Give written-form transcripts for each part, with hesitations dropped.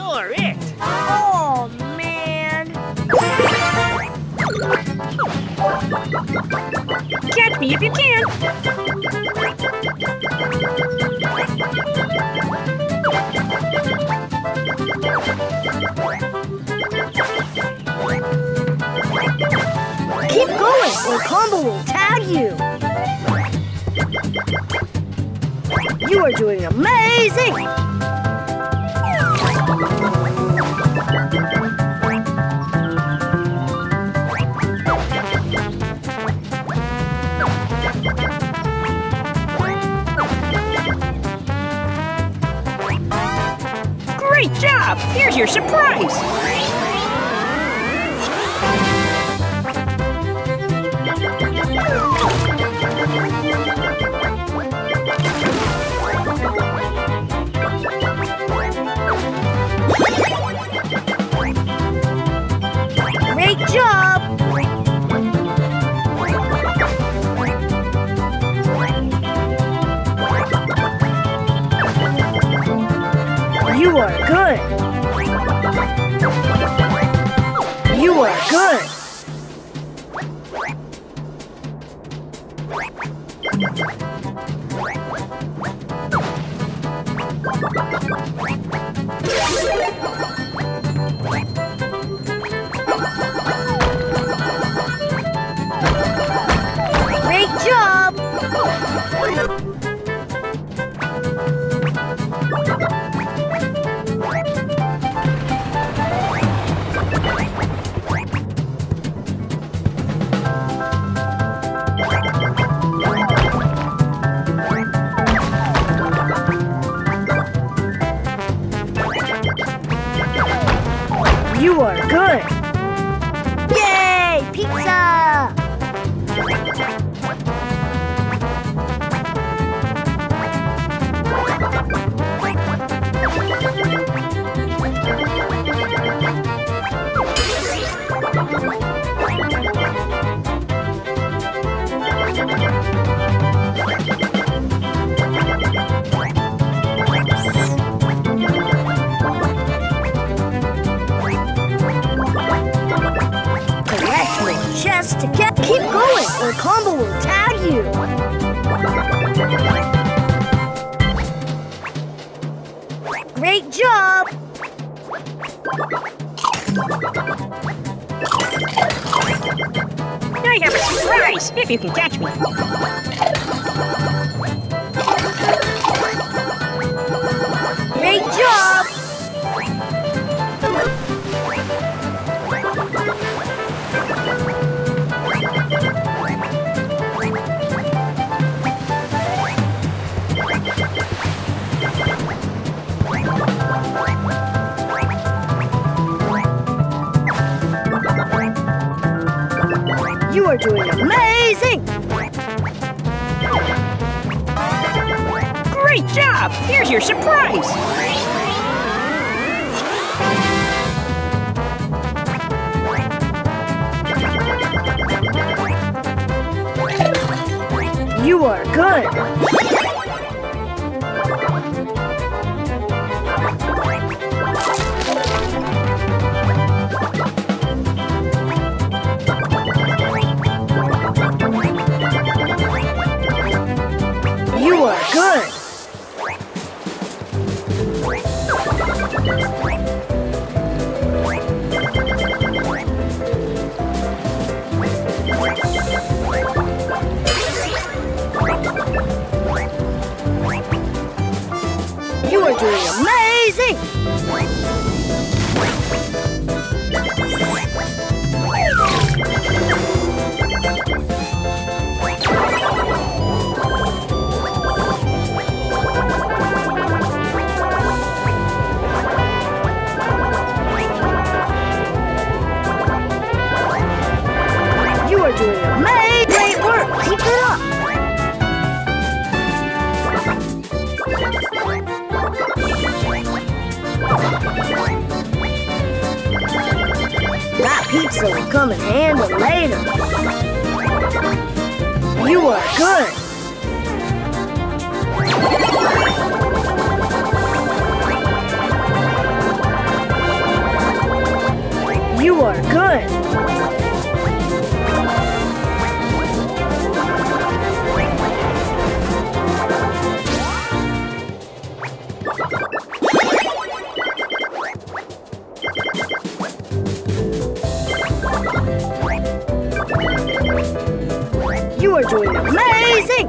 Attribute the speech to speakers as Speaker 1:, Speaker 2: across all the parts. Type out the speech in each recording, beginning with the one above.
Speaker 1: You're it!
Speaker 2: Oh, man!
Speaker 1: Catch me if you can!
Speaker 2: Keep going, or Combo will tag you! You are doing amazing!
Speaker 1: Great job! Here's your surprise!
Speaker 2: Great job! You are good! You are good! Great job! You are good! Yay! Pizza! Collect your chest to get. Keep going, or Combo will tag you. Great job!
Speaker 1: I have a surprise, if you can catch me.
Speaker 2: Great job! You are doing amazing!
Speaker 1: Great job! Here's your surprise!
Speaker 2: You are good! You are good! You are doing amazing! You are doing amazing! Great work! Keep it up! That pizza will come in handy later. You are good. amazing!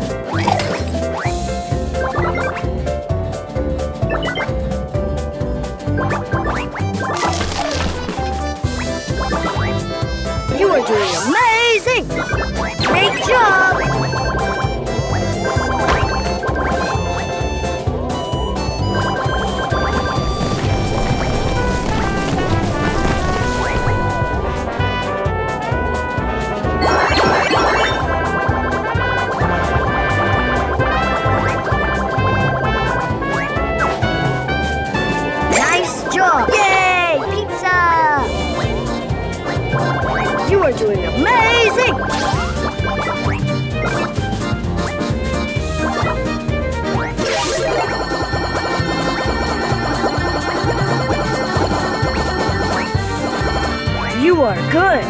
Speaker 2: You are doing amazing! Great job! Nice job! Yay! Pizza! You are doing amazing! You are good!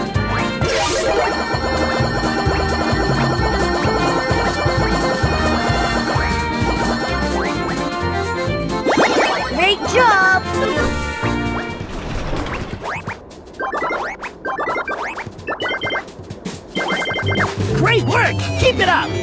Speaker 2: Great job!
Speaker 1: Great work! Keep it up!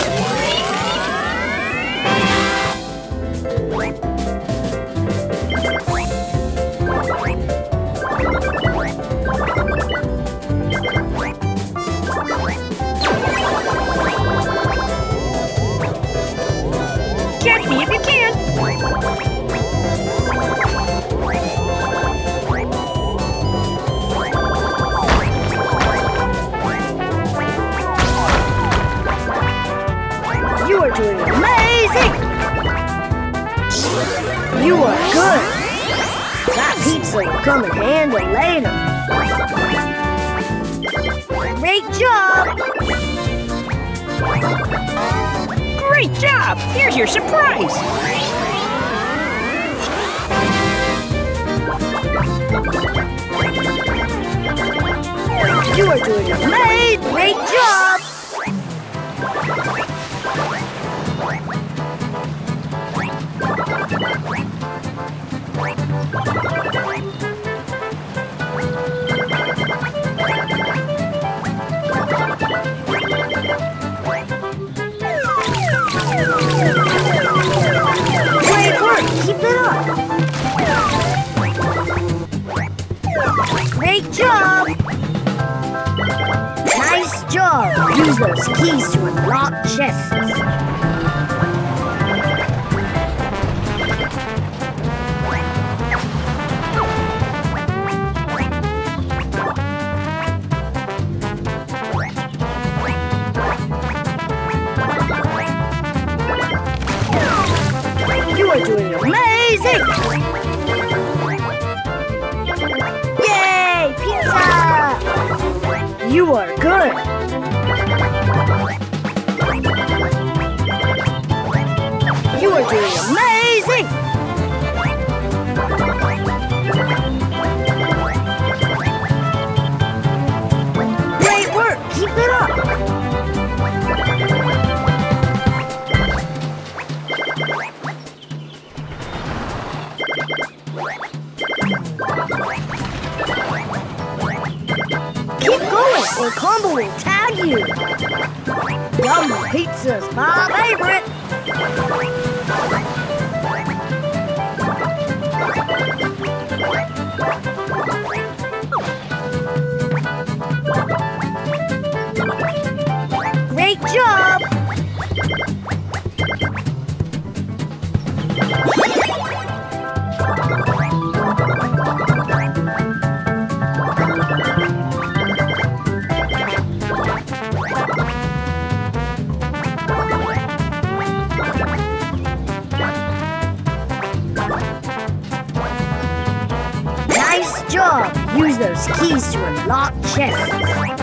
Speaker 1: Catch me if you can!
Speaker 2: You are doing amazing! You are good! That pizza will come in handy later. Great job!
Speaker 1: Great job! Here's your surprise!
Speaker 2: You are doing amazing! Great job! Great work! Keep it up! Great job! Nice job! Use those keys to unlock chests. You are doing amazing! Yay! Pizza! You are good! You are doing amazing! Great work! Keep it up! Keep going or Combo will tag you! Yum pizza's my favorite! Great job! Nice job! Use those keys to unlock chests.